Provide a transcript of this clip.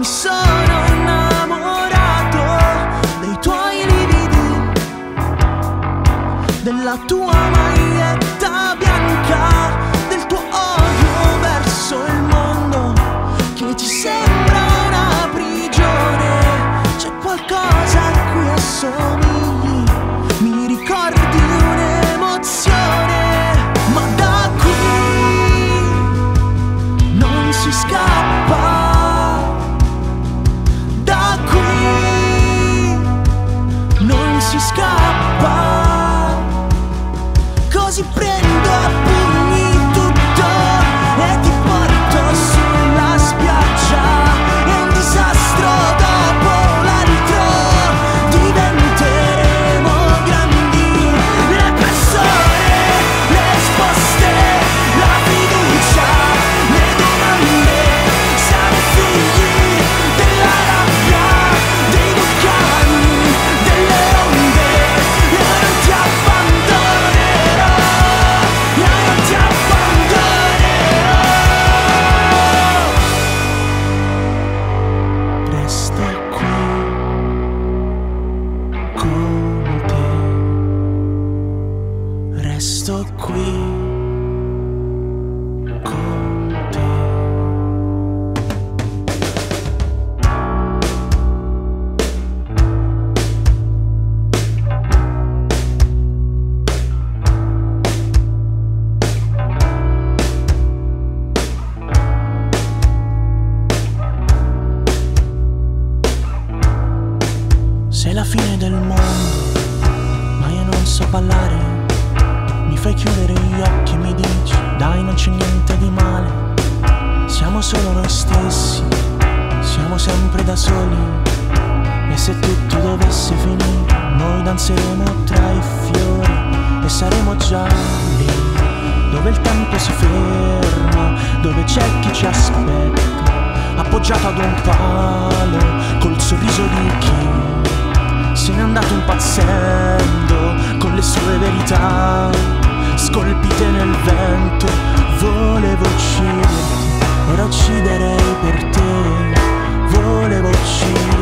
mi sono innamorato dei tuoi lividi, della tua maglietta bianca, del tuo odio verso il mondo che ti sembra una prigione. C'è qualcosa a cui assomigli, mi ricordi un'emozione, ma da qui non si scappa, da qui non si scappa. Così prendo a pugni tutto e ti porto sulla spiaggia, è un disastro dopo l'altro, diventeremo grandi, le persone, le risposte, la fiducia, le domande, siamo figli della rabbia, dei vulcani, delle onde, io non ti abbandonerò, io non ti abbandonerò. Resto qui con te, resto qui con te. Sei la fine del mondo, ma io non so ballare. Mi fai chiudere gli occhi e mi dici, dai, non c'è niente di male. Siamo solo noi stessi, siamo sempre da soli. E se tutto dovesse finire, noi danzeremo tra i fiori e saremo già lì, dove il tempo si ferma, dove c'è chi ci aspetta, appoggiato ad un palo, col sorriso di chi se n'è andato impazzendo con le sue verità scolpite nel vento. Volevo ucciderti, ora ucciderei per te. Volevo ucciderti.